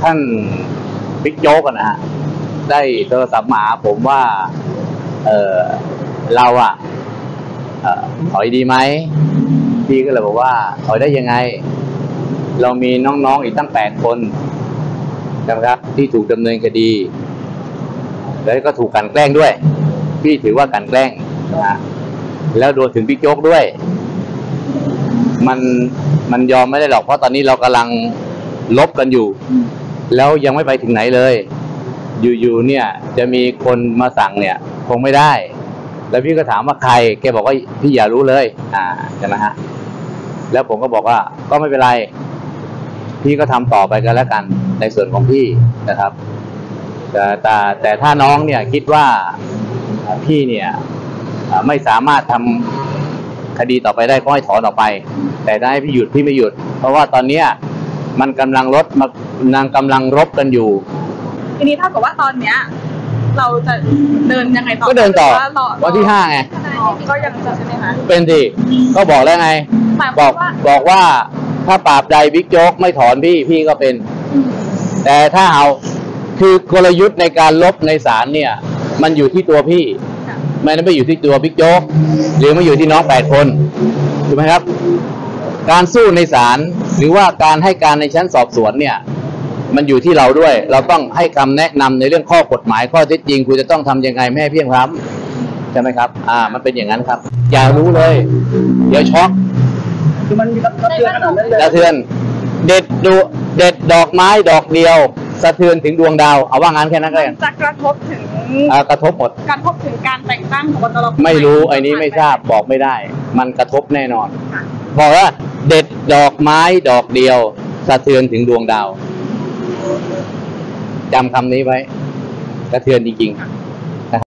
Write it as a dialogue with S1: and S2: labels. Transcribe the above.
S1: ท่านบิ๊กโจ๊กนะฮะได้โทรศัพท์มาหาผมว่าเราถอยดีไหมพี่ก็เลยบอกว่าถอยได้ยังไงเรามีน้องๆอีกตั้ง8 คนนะครับที่ถูกดำเนินคดีแล้วก็ถูกกลั่นแกล้งด้วยพี่ถือว่ากลั่นแกล้งนะแล้วโดนถึงบิ๊กโจ๊กด้วยมันยอมไม่ได้หรอกเพราะตอนนี้เรากำลังลบกันอยู่แล้วยังไม่ไปถึงไหนเลยอยู่เนี่ยจะมีคนมาสั่งเนี่ยคงไม่ได้แล้วพี่ก็ถามว่าใครแกบอกว่าพี่อย่ารู้เลยใช่ไหมฮะแล้วผมก็บอกว่าก็ไม่เป็นไรพี่ก็ทำต่อไปกันแล้วกันในส่วนของพี่นะครับแต่ถ้าน้องเนี่ยคิดว่าพี่เนี่ยไม่สามารถทำคดีต่อไปได้ก็ให้ถอนออกไปแต่ได้พี่หยุดพี่ไม่หยุดเพราะว่าตอนนี้มันกำลังรบกันอยู่
S2: ทีนี้เท่ากับว่าตอนเนี้ยเราจะเดินยังไงต่อ
S1: ก็เดินต่อวันที่5ไง
S2: ก็ยังจะใช่ไหมคะ
S1: เป็นสิก็บอกแล้วไงบอกว่าถ้าปราบใดบิ๊กโจ๊กไม่ถอนพี่ก็เป็นแต่ถ้าเอาคือกลยุทธ์ในการลบในศาลเนี่ยมันอยู่ที่ตัวพี่ไม่ได้อยู่ที่ตัวบิ๊กโจ๊กหรือไม่อยู่ที่น้อง8 คนถูกไหมครับการสู้ในศาลหรือว่าการให้การในชั้นสอบสวนเนี่ยมันอยู่ที่เราด้วยเราต้องให้คำแนะนำในเรื่องข้อกฎหมายข้อเท็จจริงคุณจะต้องทำยังไงไม่ให้เพี้ยงพล้ำใช่ไหมครับมันเป็นอย่างนั้นครับอย่ารู้เลยเดี๋ยวช็อก
S2: คือมันกระเทือนขนาดนั้นเลย
S1: กระเทือนเด็ดดอกไม้ดอกเดียวสะเทือนถึงดวงดาวเอาว่างั้นแค่นั้นก็
S2: จะกระทบถึง
S1: กระทบหมด
S2: กระทบถึงการแต่งตั้งของบตร.
S1: ไม่รู้ไอ้นี้ไม่ทราบบอกไม่ได้มันกระทบแน่นอนบอกว่าเด็ดดอกไม้ดอกเดียวสะเทือนถึงดวงดาวจำคำนี้ไว้กระเทือนจริงๆ